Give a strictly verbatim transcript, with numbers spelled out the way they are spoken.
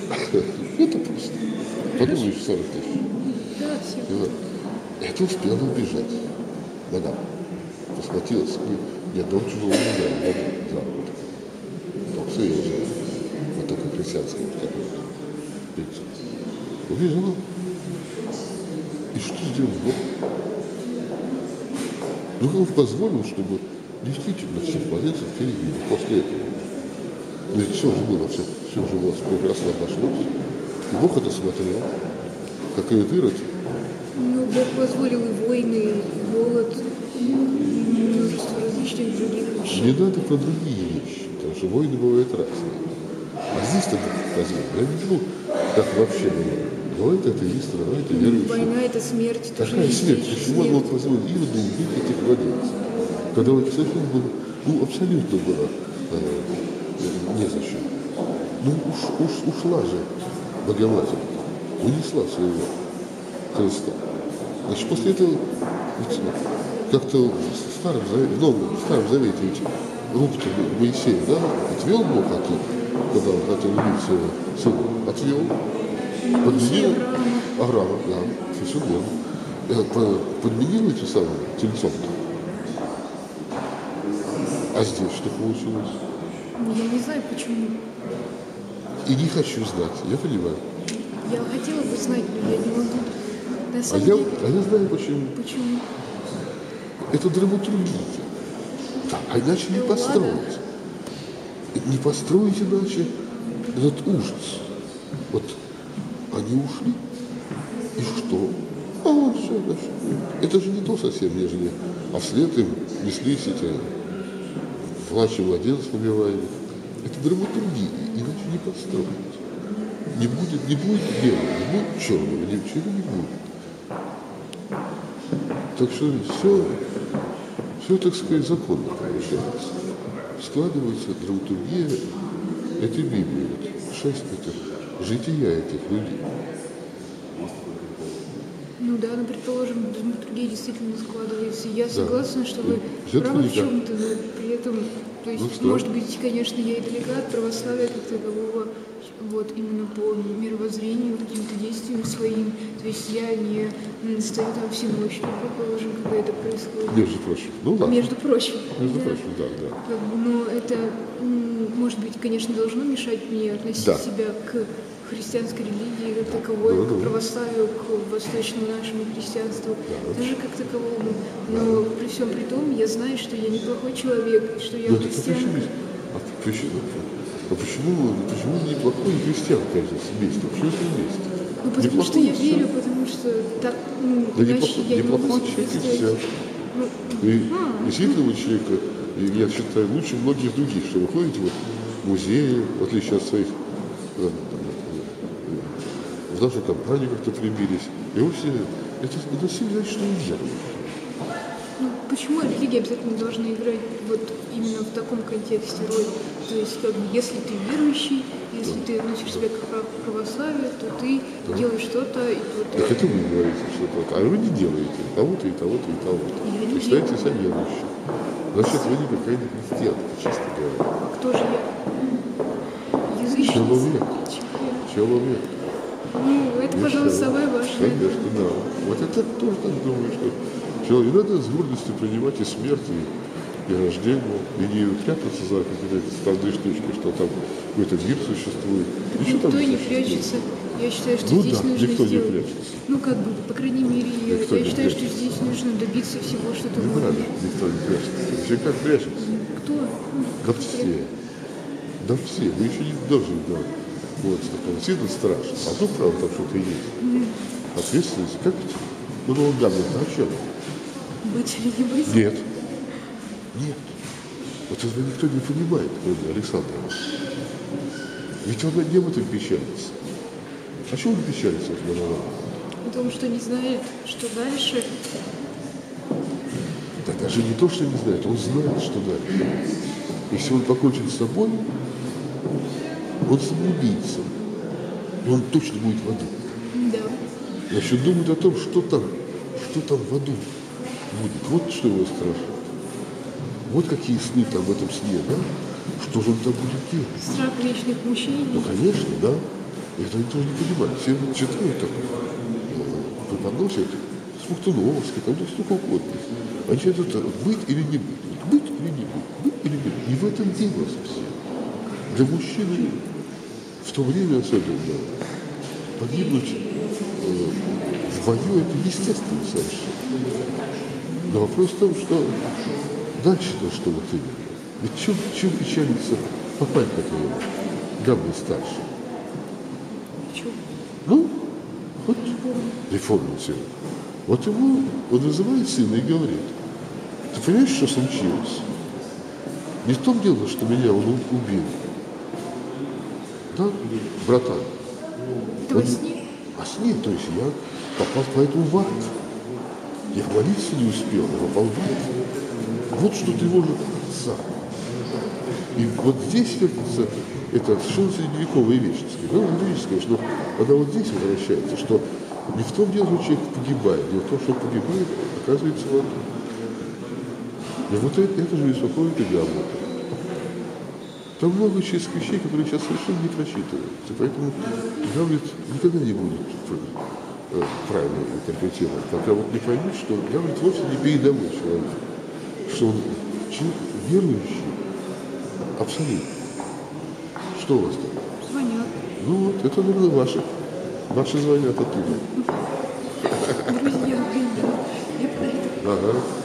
Это просто. Подумаешь, сорок тысяч. Да, все. Это успела убежать. Мадам. Посхватилась. Ни одного чужого не дали. Заработок. Ну, все я уже. Вот только христианское такое. Убежала. И что сделал Бог? Ну, он позволил, чтобы действительно все впоследствии впереди, после этого. Но ведь все же было, все, все же у вас прекрасно обошлось. И Бог это смотрел, как и Ирод. Ну, Бог позволил и войны, и голод, и множество различных других вещей. Не надо про другие вещи, потому что войны бывают разные. А здесь-то Бог позволил. Я не знаю, как вообще бывает. Бывает атеист, бывает и верующий. Война — это смерть. Какая смерть? Почему он мог позволить Ироду убить этих младенцев? Когда он совершенно было, ну, абсолютно было э, незачем. Ну, уж, уж, ушла же Богоматерь, унесла своего Христа. Значит, после этого ведь, как-то в Старом Завете, в Новом, в Старом Завете ведь руку-то Моисея, да, отвел Бог оттуда, когда он хотел убить своего сына, отвел. Подменил Авраама, да, совершенно верно. Подменил эти самые тельцом. А здесь что получилось? Я не знаю, почему. И не хочу знать, я понимаю. Я хотела бы знать, но я не могу. На А самом я, деле, а я знаю почему. почему? Это драматургия. Да, а иначе не Ну, построить. Не построить иначе этот ужас. Вот они ушли. И что? А вот все, значит. Это же не то совсем, нежели. А вслед им неслись эти плача младенцев убивали. Это драматургия, иначе не построить. Не будет, не будет белого, не будет черного, ничего не будет. Так что все, все, так сказать, законно получается. Складывается драматургия этой Библии, вот, шесть этих, жития этих людей. Ну да, ну предположим, драматургия действительно складывается. Я Да. согласна, что вы Все правы в это чем-то, но при этом, то есть, Ну, может быть, конечно, я и далека от православия как такового, вот именно по мировоззрению, каким-то действиям своим. То есть я не м, стою там всеночью, предположим, когда это происходит. Между прочим. Ну ладно. Между прочим. Между да. прочим, да, да. Как бы, но это, м, может быть, конечно, должно мешать мне относить Да. себя к христианской религии как таковой, Да, к да. православию, к восточному нашему христианству, Да. даже как таковому. Но при всем при том, я знаю, что я неплохой человек, что я Ну, так а почему, христианка. а почему, а почему, почему неплохой христианка здесь вместе? Почему это вместе? Ну, потому что Неплохой я всё. верю, потому что так, ну, Да иначе неплохой, я не могу неплохой себе человек и представить. все. Ну, И а, действительно у человека, и я считаю, лучше многих других, что вы ходите вот в музеи, в отличие от своих, э, в нашу компанию как-то прибились. И вы все, это, это сильно значит, что вы веруете. ну, почему религия обязательно должна играть вот именно в таком контексте роль? То есть, как бы, если ты верующий, если ты относишь себя к прав- православию, то ты Да. делаешь что-то и то-то. Так это вы говорите что-то, а вы не делаете того-то и того-то и того-то. Я не Вы считаете себя верующим. Значит, вы никакая не христианка, честно говоря. Кто же я? Язычница? Человек. Человек. Человек. Ну, это, И пожалуй, всё. самое важное. Конечно, да. Вот я так тоже так думаю, что человек, и надо с гордостью принимать и смерть, и, и рождение, и не прятаться за какие-то странные штучки, что там какой-то мир существует. Ничего там Никто и не существует. прячется. Я считаю, что Ну здесь да, нужно никто не сделать. прячется. Ну, как бы, по крайней мере, я, Никто я не считаю, что прячется. здесь нужно добиться всего, что ты Не надо, можешь. никто не прячется. Все как прячется. Кто? Ну, Да все. Да все. Вы еще не должны делать. Вот, такого сильно страшно. А то, правда, там что-то есть. Ответственность. Как это? Ну, ну, да, ну, о чем? быть или не быть? Нет. Нет. Вот этого никто не понимает, кроме Александра. Ведь он не об этом печалится. А чего он печалится, вот, Мановар? О том, что не знает, что дальше. Да даже не то, что не знает, он знает, что дальше. Если он покончит с собой, он самоубийца. И он точно будет в аду. Да. Значит, думает о том, что там, что там в аду будет. Вот что его страшит. Вот какие сны там в этом сне, да? Что же он там будет делать? Страх вечных мучений. Ну, конечно, да. Это они тоже не понимают. Все читают так, э, преподносят Смоктуновский, там да столько угодно. Они считают, это быть или не быть. Вот быть или не быть. Быть или не быть. И в этом дело совсем. Для мужчины в то время особенно погибнуть э, в бою это естественно совершенно. Но вопрос в том, что дальше-то что вот именно. Ведь чем, чем печалится папань, который гамма старше? Ну, вот реформа сына. Вот ему, он вызывает сына и говорит, ты понимаешь, что случилось? Не в том дело, что меня он убил. Да, братан? Это во сне? Во сне, то есть я попал поэтому в ад. Я молиться не успел, я попал в ад. Вот что тревожит отца. И вот здесь вертится это совершенно средневековая вещь, так сказать. Ну, лирическая, что она вот здесь возвращается, что не в том дело, что человек погибает, дело в том, что он погибает, оказывается, в аду. И вот это, это же беспокоит и Гамлета. Там много честных вещей, которые сейчас совершенно не просчитываются. Поэтому Гамлет никогда не будет э, правильно интерпретировать. Пока вот не поймет, что Гамлет вовсе не передовой человек, что он человек верующий абсолютно. Что у вас там? Звонят. Ну вот, это, наверное, ваши. Ваши звонят оттуда. Друзья, блин, я про это. Ага.